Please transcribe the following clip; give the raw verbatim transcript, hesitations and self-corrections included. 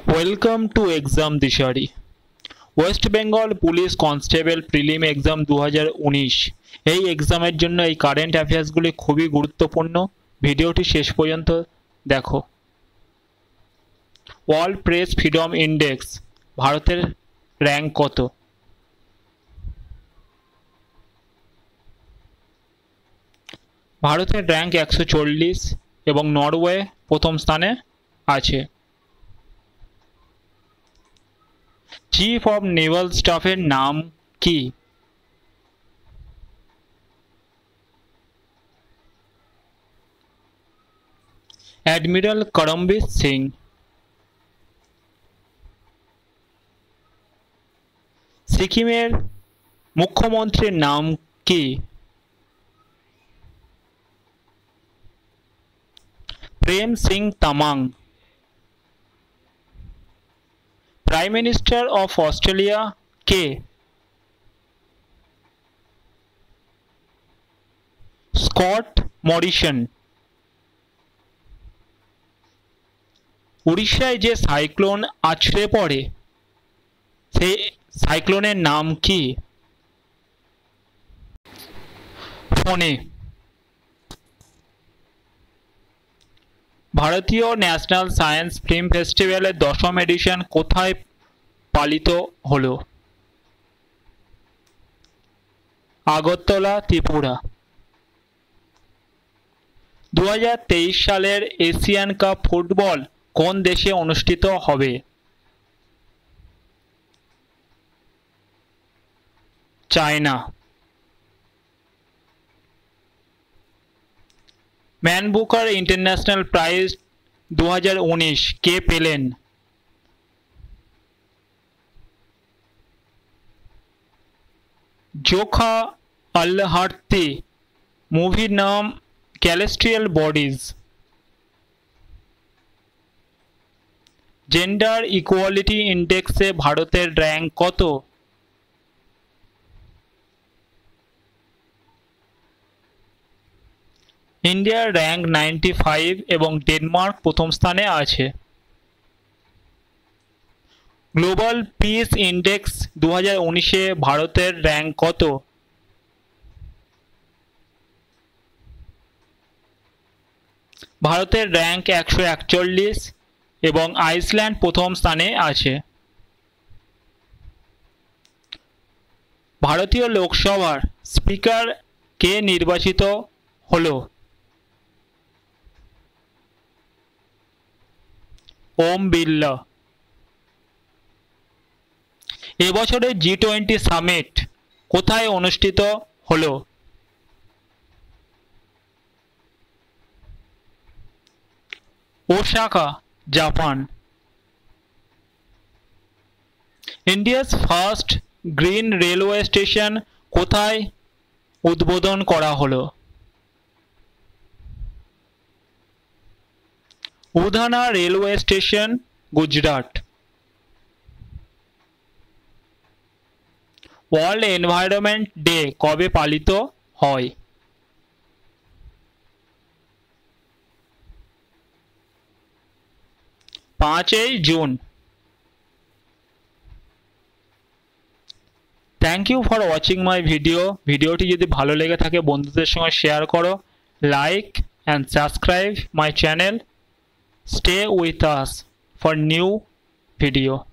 Welcome to exam Dishari. West Bengal police constable prelim exam দু হাজার উনিশ এই এক্সামের জন্য এই কারেন্ট অ্যাফেয়ার্সগুলি খুবই গুরুত্বপূর্ণ। ভিডিওটি শেষ পর্যন্ত দেখো। ওয়ার্ল্ড প্রেস ফ্রিডম ইন্ডেক্স ভারতের র্যাঙ্ক কত? ভারতের র্যাঙ্ক একশো চল্লিশ এবং নরওয়ে প্রথম স্থানে আছে। চিফ অফ নেভাল স্টাফের নাম কি? অ্যাডমিরাল করমবীর সিং। সিকিমের মুখ্যমন্ত্রীর নাম কি? Prem Singh Tamang. Prime minister of Australia কে? Scott Morrison. উড়িষ্যায় যে সাইক্লোন আছড়ে পড়ে সেই সাইক্লোনের নাম কি? ফোনে। ভারতীয় ন্যাশনাল সায়েন্স ফিল্ম ফেস্টিভ্যালের দশম এডিশন কোথায় পালিত হলো? আগরতলা, ত্রিপুরা। দু হাজার তেইশ সালের এশিয়ান কাপ ফুটবল কোন দেশে অনুষ্ঠিত হবে? China. Man Booker International prize দু হাজার উনিশ কে পেলেন? Jokha Alharthi. মুভির নাম ক্যালেস্ট্রিয়াল বডিজ। জেন্ডার ইকুয়ালিটি ইন্ডেক্সে ভারতের র্যাঙ্ক কত? ইন্ডিয়ার র্যাঙ্ক নাইনটি ফাইভ এবং ডেনমার্ক প্রথম স্থানে আছে। গ্লোবাল পিস ইন্ডেক্স দু হাজার উনিশে ভারতের র্যাঙ্ক কত? ভারতের র্যাঙ্ক একশো একচল্লিশ এবং আইসল্যান্ড প্রথম স্থানে আছে। ভারতীয় লোকসভার স্পিকার কে নির্বাচিত হলো? ওম বিড়লা। এবছরের জি টোয়েন্টি সামিট কোথায় অনুষ্ঠিত হলো? Osaka, Japan. India's first green railway station কোথায় উদ্বোধন করা হলো? Udhna railway station, Gujarat. World environment day কবে পালিত হয়? পাঁচই June. Thank you for watching my video. ভিডিওটি যদি ভালো লেগে থাকে বন্ধুদের সঙ্গে শেয়ার করো, like and subscribe my channel. Stay with us for new video.